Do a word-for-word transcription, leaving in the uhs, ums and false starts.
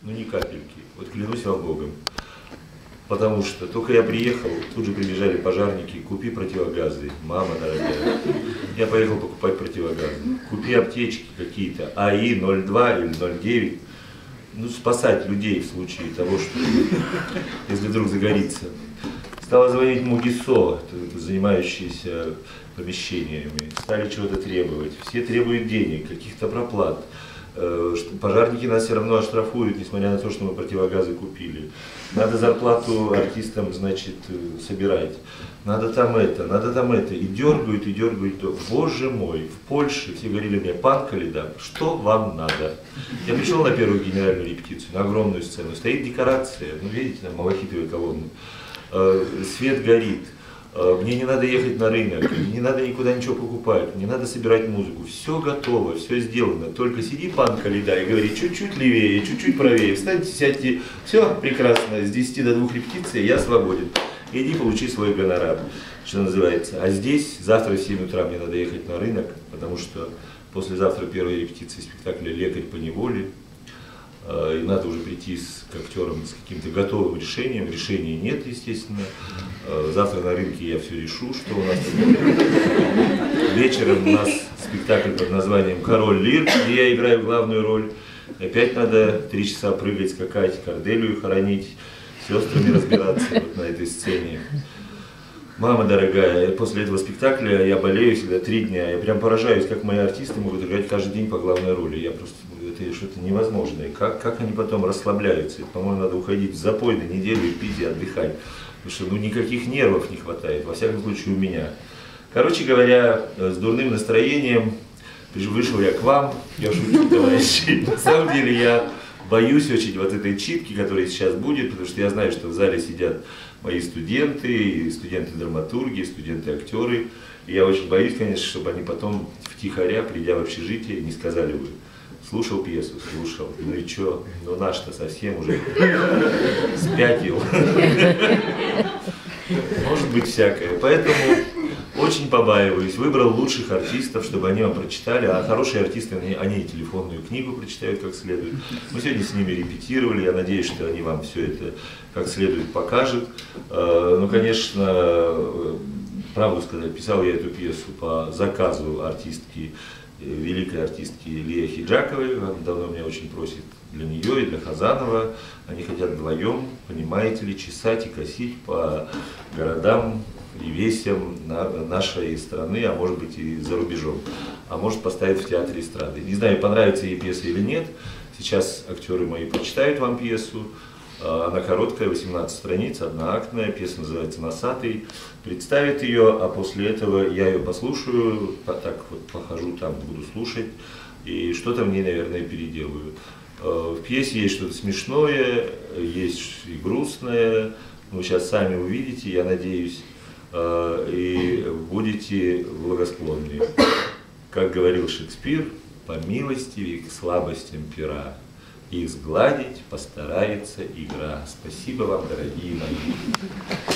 ну ни капельки, вот клянусь вам Богом. Потому что только я приехал, тут же прибежали пожарники, купи противогазы, мама дорогая. Я поехал покупать противогазы, купи аптечки какие-то, АИ ноль два или ноль девять, ну спасать людей в случае того, что если вдруг загорится. Стала звонить МУГИСО, занимающиеся помещениями, стали чего-то требовать, все требуют денег, каких-то проплат. Пожарники нас все равно оштрафуют, несмотря на то, что мы противогазы купили. Надо зарплату артистам, значит, собирать. Надо там это, надо там это. И дергают, и дергают. Боже мой, в Польше все говорили мне: пан Коляда, что вам надо? Я пришел на первую генеральную репетицию, на огромную сцену. Стоит декорация, ну видите, там малахитовые колонны. Свет горит. Мне не надо ехать на рынок, не надо никуда ничего покупать, не надо собирать музыку. Все готово, все сделано. Только сиди, пан Коляда, и говори чуть-чуть левее, чуть-чуть правее. Встаньте, сядьте. Все прекрасно. С десяти до двух репетиций я свободен. Иди получи свой гонорар, что называется. А здесь завтра в семь утра мне надо ехать на рынок, потому что послезавтра первая репетиция спектакля «Лекарь по неволе». И надо уже прийти с, к актерам с каким-то готовым решением. Решения нет, естественно. Завтра на рынке я все решу, что у нас тут. Вечером у нас спектакль под названием «Король Лир», где я играю главную роль. Опять надо три часа прыгать, скакать, Корделию хоронить, с сестрами разбираться вот на этой сцене. Мама дорогая, после этого спектакля я болею всегда три дня. Я прям поражаюсь, как мои артисты могут играть каждый день по главной роли. Я просто, это что-то невозможное. Как, как они потом расслабляются? По-моему, надо уходить в запой на неделю и пить и отдыхать. Потому что ну, никаких нервов не хватает, во всяком случае у меня. Короче говоря, с дурным настроением вышел я к вам. Я шучу, товарищи. На самом деле я боюсь очень вот этой читки, которая сейчас будет, потому что я знаю, что в зале сидят мои студенты, студенты драматургии, студенты актеры. И я очень боюсь, конечно, чтобы они потом втихаря, придя в общежитие, не сказали бы: слушал пьесу, слушал, ну и чё, ну наш-то совсем уже спятил. Может быть всякое. Поэтому очень побаиваюсь. Выбрал лучших артистов, чтобы они вам прочитали. А хорошие артисты, они, они и телефонную книгу прочитают как следует. Мы сегодня с ними репетировали. Я надеюсь, что они вам все это как следует покажут. Ну, конечно, правду сказать, писал я эту пьесу по заказу артистки, великой артистки Лии Ахеджаковой. Она давно меня очень просит для нее и для Хазанова. Они хотят вдвоем, понимаете ли, чесать и косить по городам и весям нашей страны, а может быть и за рубежом. А может поставить в театре эстрады. Не знаю, понравится ей пьеса или нет. Сейчас актеры мои прочитают вам пьесу. Она короткая, восемнадцать страниц, одноактная, пьеса называется «Носатый». Представит ее, а после этого я ее послушаю, так вот похожу там, буду слушать, и что-то мне, наверное, переделаю. В пьесе есть что-то смешное, есть и грустное, вы сейчас сами увидите, я надеюсь, и будете благосклонны. Как говорил Шекспир, по милости к слабостям пера. Их сгладить постарается игра. Спасибо вам, дорогие мои.